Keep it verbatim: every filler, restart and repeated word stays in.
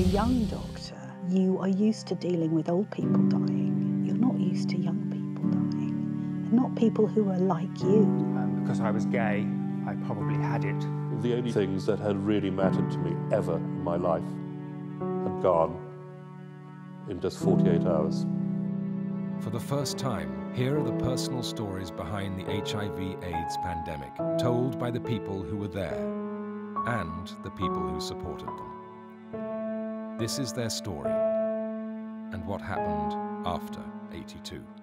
a young doctor, you are used to dealing with old people dying. You're not used to young people dying, and not people who are like you. Um, because I was gay, I probably had it. The only things that had really mattered to me ever in my life had gone in just forty-eight hours. For the first time, here are the personal stories behind the H I V AIDS pandemic, told by the people who were there and the people who supported them. This is their story and what happened after eighty-two.